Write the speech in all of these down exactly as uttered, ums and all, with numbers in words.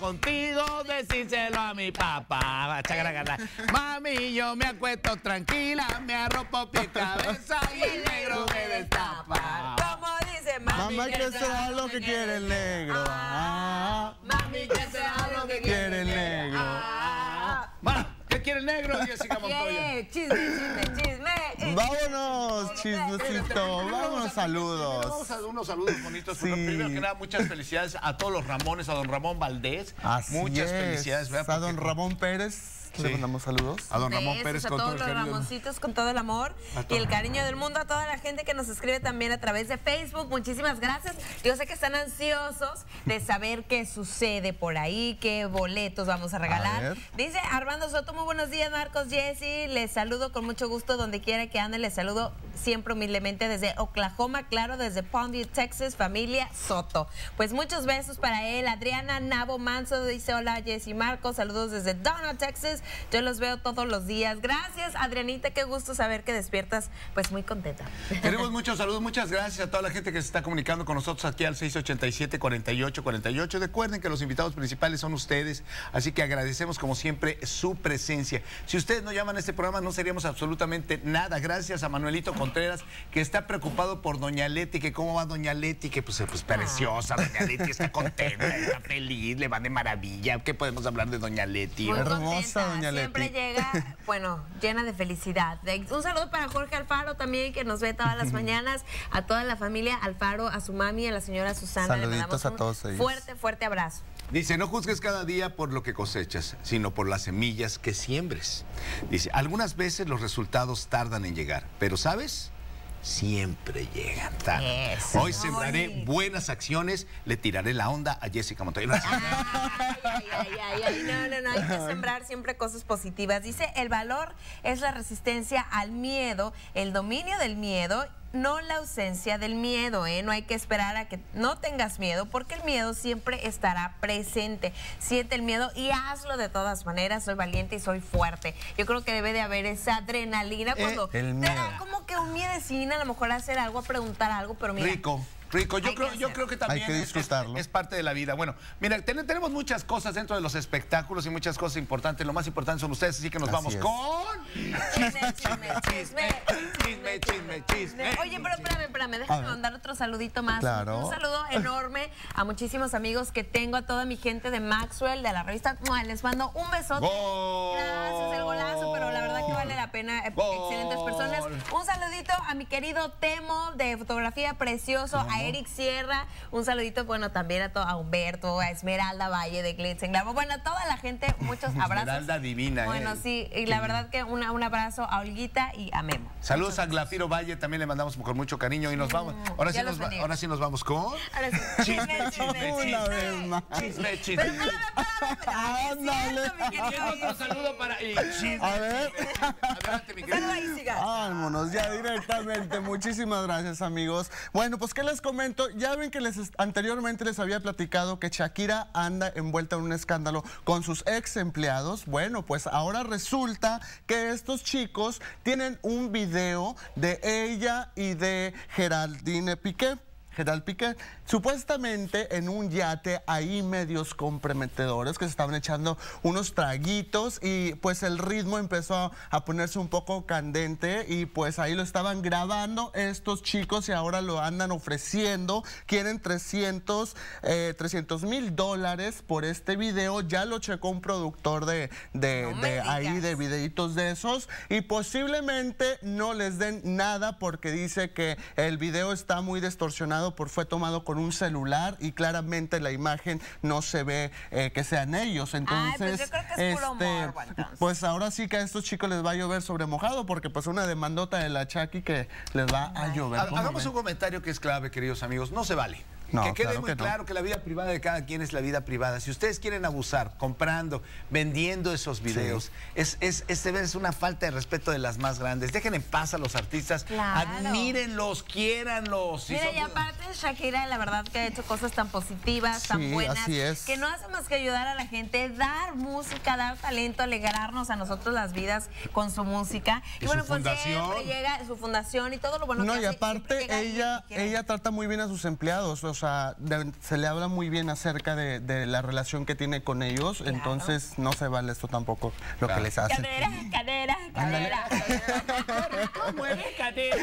contigo, decírselo a mi papá. Mami, yo me acuesto tranquila, me arropo pie cabeza y el negro me destapa. Como dice mami, mamá, que sea lo que quiere el negro. Ah, mami, que sea lo que quiere el negro. Ah, Va, ¿qué quiere el negro, Jessica Montoya? yeah, chisme, chisme, chisme. Vámonos, chismecito. Vámonos, saludos. Vamos a dar unos saludos bonitos. Sí. Primero que nada, muchas felicidades a todos los Ramones, a don Ramón Valdés. Así muchas es. felicidades. ¿Verdad? A don Ramón Pérez. Sí. Le mandamos saludos. A don Ramón Besos Pérez a con todo todos el los cariño. Ramoncitos con todo el amor y el cariño del mundo, a toda la gente que nos escribe también a través de Facebook. Muchísimas gracias. Yo sé que están ansiosos de saber qué sucede por ahí, qué boletos vamos a regalar. A Dice Armando Soto, muy buenos días, Marcos, Jessy. Les saludo con mucho gusto donde quiera que anden. Les saludo siempre humildemente desde Oklahoma, claro, desde Palm Beach, Texas, familia Soto. Pues muchos besos para él. Adriana Nabo Manso dice, hola Jessy, Marcos, saludos desde Donald, Texas. Yo los veo todos los días. Gracias, Adrianita, qué gusto saber que despiertas pues muy contenta. Tenemos muchos saludos, muchas gracias a toda la gente que se está comunicando con nosotros aquí al seis ochenta y siete, cuarenta y ocho cuarenta y ocho. Recuerden que los invitados principales son ustedes, así que agradecemos como siempre su presencia. Si ustedes no llaman a este programa no seríamos absolutamente nada. Gracias a Manuelito Contreras, que está preocupado por doña Leti, que cómo va doña Leti, que pues, pues preciosa, doña Leti está contenta, está feliz, le va de maravilla. ¿Qué podemos hablar de doña Leti? Muy Hermosa, contenta, doña Leti. siempre llega, bueno, llena de felicidad. Un saludo para Jorge Alfaro también, que nos ve todas las mañanas, a toda la familia Alfaro, a su mami, a la señora Susana. Saluditos le mandamos a un todos ellos. fuerte, fuerte abrazo. Dice, no juzgues cada día por lo que cosechas, sino por las semillas que siembres. Dice, algunas veces los resultados tardan en llegar, pero ¿sabes? Siempre llegan tarde. Eso. Hoy sembraré Ay. buenas acciones, le tiraré la onda a Jessica Montoya. Ay, ay, ay, ay, ay, no, no, no, hay que sembrar siempre cosas positivas. Dice, el valor es la resistencia al miedo, el dominio del miedo, no la ausencia del miedo, ¿eh? No hay que esperar a que no tengas miedo, porque el miedo siempre estará presente. Siente el miedo y hazlo de todas maneras. Soy valiente y soy fuerte. Yo creo que debe de haber esa adrenalina cuando el te miedo. da como que un miedecín a lo mejor a hacer algo, a preguntar algo, pero mira. Rico. Rico, yo Hay creo, que yo hacer. creo que también Hay que es- disfrutarlo. Es, es parte de la vida. Bueno, mira, ten- tenemos muchas cosas dentro de los espectáculos y muchas cosas importantes. Lo más importante son ustedes, así que nos Así vamos es. con... Chisme, chisme, chisme, Chisme, chisme, chisme. Oye, pero espérame, espérame, déjame mandar otro saludito más. Claro. Un saludo enorme a muchísimos amigos que tengo, a toda mi gente de Maxwell, de la revista. ¡Mua! Les mando un besote. Gol. Gracias, el golazo, pero la verdad que vale la pena. eh, Gol. Excelentes personas. Un saludito a mi querido Temo de fotografía precioso, a Eric Sierra. Un saludito, bueno, también a, to- a Humberto, a Esmeralda Valle de Glitz en Glamour. Bueno, a toda la gente, muchos abrazos. Esmeralda divina, Bueno, eh. sí, y la verdad que una- un abrazo a Olguita y a Memo. Saludos a Glafiro Valle, también le mandamos con mucho cariño y nos vamos. Ahora sí ya nos, los va- bendiga. ahora sí nos vamos con... Ahora sí. Chisme, chisme, Una chisme. vez más. Chisme, chisme. Pero espérame, espérame, espérame. Ándale. Es cierto, mi querido Otro Jessy. saludo para... y chisme, A ver. chisme. Adelante, mi Pero querido. ahí siga. Vámonos ya directamente. Muchísimas gracias, amigos. Bueno, pues ¿qué les comento? Ya ven que les est- anteriormente les había platicado que Shakira anda envuelta en un escándalo con sus ex empleados. Bueno, pues ahora resulta que estos chicos tienen un video de ella y de Geraldine Piqué. Gerald Piqué, supuestamente en un yate ahí medios comprometedores que se estaban echando unos traguitos y pues el ritmo empezó a ponerse un poco candente y pues ahí lo estaban grabando estos chicos y ahora lo andan ofreciendo, quieren trescientos mil dólares por este video. Ya lo checó un productor de, de, No me de ahí digas. de videitos de esos y posiblemente no les den nada porque dice que el video está muy distorsionado, por fue tomado con un celular y claramente la imagen no se ve eh, que sean ellos. Entonces, pues yo creo que es puro este, morbo, entonces. pues ahora sí que a estos chicos les va a llover sobre mojado porque pues una demandota de la Chucky que les va a llover. Ha- ¿Cómo Hagamos ven? un comentario que es clave, queridos amigos. No se vale. No, que quede claro muy que no. claro que la vida privada de cada quien es la vida privada. Si ustedes quieren abusar, comprando, vendiendo esos videos, es, es, es, es una falta de respeto de las más grandes. Dejen en paz a los artistas, Claro. admírenlos, quiéranlos. Si Mira, son- y aparte Shakira, la verdad que ha hecho cosas tan positivas, tan Sí, buenas, así es. que no hace más que ayudar a la gente, dar música, dar talento, alegrarnos a nosotros las vidas con su música. Y bueno, su pues fundación. siempre llega su fundación y todo lo bueno No, que y hace, siempre aparte llega alguien ella que quiere. ella trata muy bien a sus empleados, o sea, de, se le habla muy bien acerca de, de la relación que tiene con ellos, claro. Entonces no se vale esto tampoco lo claro. que les hacen. Cadera, cadera, cadera. ¿Cómo es cadera?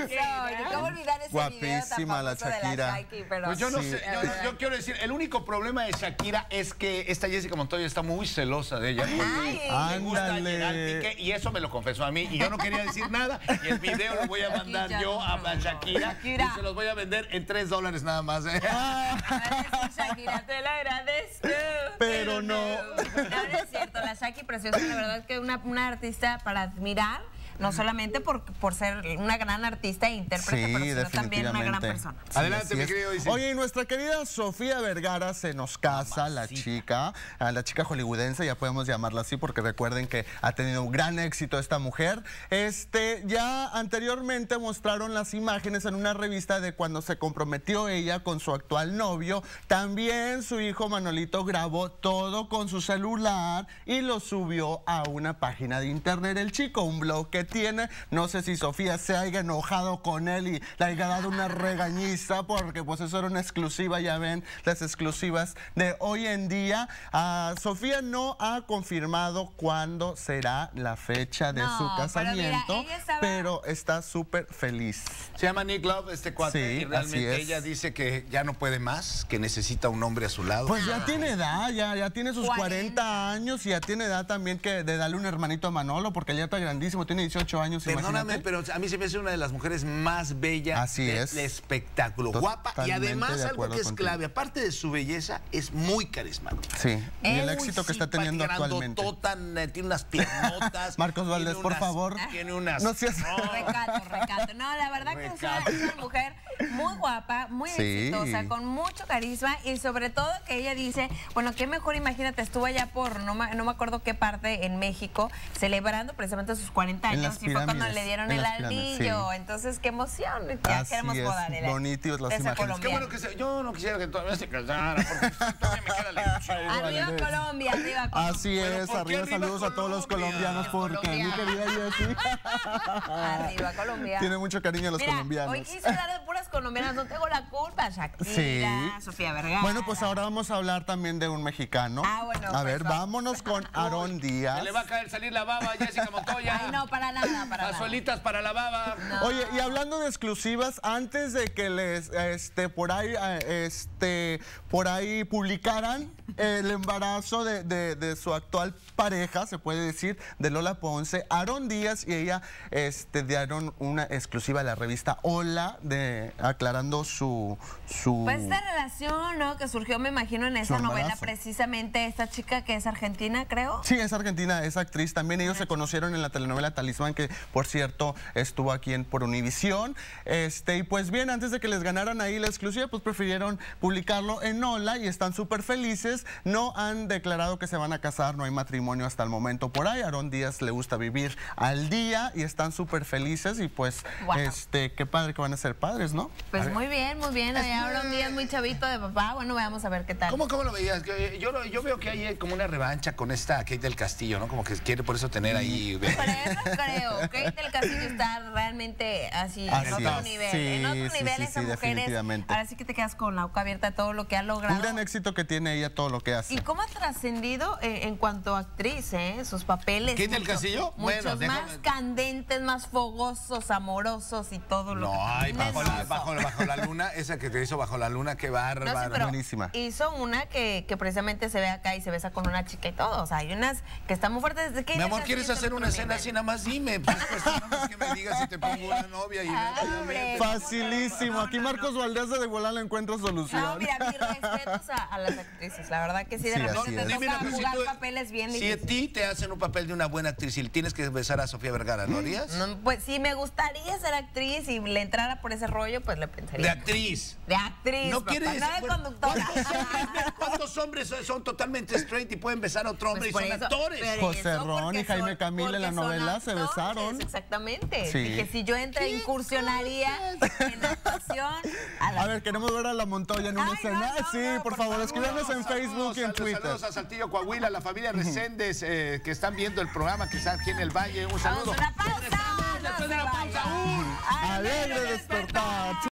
¿Cómo olvidar ese Guapísima video la Shakira. de la Shakira, pero pues yo no sí. sé, yo, yo quiero decir, el único problema de Shakira es que esta Jessica Montoya está muy celosa de ella. Le gusta Gerard Piqué, y eso me lo confesó a mí, y yo no quería decir nada, y el video lo voy a mandar yo a, a Shakira, Shakira, y se los voy a vender en tres dólares nada más. ¿eh? Ah. Shakira, te lo agradezco. Pero no. No, no es cierto, la Shakira preciosa, la verdad es que una, una artista para admirar. No solamente por, por ser una gran artista e intérprete, sí, pero sino también una gran persona. Sí, adelante, mi querido Isis. Oye, y nuestra querida Sofía Vergara se nos casa, Mamá, la sí. chica, a la chica hollywoodense, ya podemos llamarla así, porque recuerden que ha tenido un gran éxito esta mujer. Este, ya anteriormente mostraron las imágenes en una revista de cuando se comprometió ella con su actual novio. También su hijo Manolito grabó todo con su celular y lo subió a una página de internet. El chico, un blog que tiene, no sé si Sofía se haya enojado con él y le haya dado una regañiza, porque pues eso era una exclusiva, ya ven, las exclusivas de hoy en día. Uh, Sofía no ha confirmado cuándo será la fecha de no, su casamiento, pero, mira, estaba... pero está súper feliz. Se llama Nick Love, este cuate, sí, y realmente ella dice que ya no puede más, que necesita un hombre a su lado. Pues ya tiene edad, ya, ya tiene sus cuarenta años, y ya tiene edad también que de darle un hermanito a Manolo, porque ya está grandísimo, tiene dieciocho años. Perdóname, pero a mí se me hace una de las mujeres más bellas Así del es. espectáculo. Totalmente guapa, y además algo que es contigo. clave, aparte de su belleza, es muy carismática. Sí, y el éxito que está teniendo actualmente. Totan, tiene unas piernotas. Marcos Valdés, por unas, favor. Tiene unas... No seas... Oh. Recato, recato. No, la verdad recato. que es una, es una mujer muy guapa, muy sí. exitosa, con mucho carisma, y sobre todo que ella dice, bueno, qué mejor, imagínate, estuvo allá por, no me, no me acuerdo qué parte en México, celebrando precisamente sus cuarenta años, y fue cuando le dieron el anillo, sí. entonces qué emoción, ya Así queremos es, podar el bonitos las imágenes. Qué bueno que se, yo no quisiera que todavía se casara, porque todavía me queda la ilusión. Arriba Colombia, arriba Colombia. Así es, arriba, arriba saludos Colombia? a todos los colombianos, porque Colombia. mi querida Jessie. Arriba Colombia. Tiene mucho cariño a los Mira, colombianos. Hoy quise hablar de puras colombianas, no tengo la culpa, Shakira, sí. Sofía Vergara. Bueno, pues ahora vamos a hablar también de un mexicano. Ah, bueno. A pues ver, va. vámonos con Aarón Díaz. Se le va a caer salir la baba a Jessica Montoya. Ay, no, para nada, para Las solitas para la baba. No. Oye, y hablando de exclusivas, antes de que les, este, por ahí, este, por ahí publicaran el embarazo de, de, de su actual pareja, se puede decir, de Lola Ponce, Aarón Díaz y ella, este, dieron una exclusiva a la revista Hola, de, aclarando su, su... Pues esta relación, ¿no? Que surgió, me imagino, en esa novela, precisamente, esta chica que es argentina, creo. Sí, es argentina, es actriz. También ellos se conocieron en la telenovela Talismán, que por cierto estuvo aquí en por Univisión. Este, y pues bien, antes de que les ganaran ahí la exclusiva, pues prefirieron publicarlo en Hola y están súper felices. No han declarado que se van a casar, no hay matrimonio hasta el momento por ahí. Aarón Díaz le gusta vivir al día y están súper felices, y pues, wow. este, qué padre que van a ser padres, ¿no? Pues muy bien, muy bien. Allá Aarón Díaz muy chavito de papá. Bueno, vamos a ver qué tal. ¿Cómo, cómo lo veías? Yo, lo, yo veo que hay como una revancha con esta Kate del Castillo, ¿no? Como que quiere por eso tener ahí... Pero yo no creo. Kate del Castillo está realmente así, así en otro es. nivel. Sí, en otro sí, nivel sí, esa sí, mujer es... Ahora sí que te quedas con la boca abierta de todo lo que ha logrado. Un gran éxito que tiene ella, todo lo que hace. ¿Y cómo ha trascendido eh, en cuanto a actriz, eh? Sus papeles. ¿Kate del Castillo? Muchos Bueno, más déjame... candentes, más fogosos, amorosos y todo lo no, que... No, ay, bajo la, bajo, bajo la luna, esa que te hizo Bajo la Luna, qué bárbaro. No, sí, pero buenísima. Hizo una que, que precisamente se ve acá y se besa con una chica y todo. O sea, hay unas que están muy fuertes. ¿Desde qué Mi amor, ¿quieres hacer una escena así? Nada más dime. Pues, pues, no es que me digas si te pongo una novia. Y Ay, facilísimo. Aquí Marcos Valdés de volar le encuentra solución. No, mira, mis respetos a, a las actrices. La verdad que sí, de sí, repente te es. toca Dime, jugar si tú, papeles bien si difíciles. a ti te hacen un papel de una buena actriz y tienes que besar a Sofía Vergara, ¿lo harías? No, pues si me gustaría ser actriz y le entrara por ese rollo, pues le pensaría. De actriz. De actriz, no papá, quiere decir, no de bueno, conductora. ¿cuántos hombres, ¿Cuántos hombres son, son totalmente straight y pueden besar a otro hombre pues y son eso, actores? José Ron y Jaime Camil en la novela se besaron. Exactamente. Sí. Dije, si yo entré, incursionaría en actuación. A, la... a ver, queremos ver a la Montoya en una Ay, escena. no, no, sí, no, por, por favor, favor, escríbanos en Facebook y en saludos, Twitter. Saludos a Saltillo, Coahuila, la familia Reséndez eh, que están viendo el programa, que está aquí en el Valle. Un saludo. Vamos a una pausa. Después de la pausa, un alegre despertar.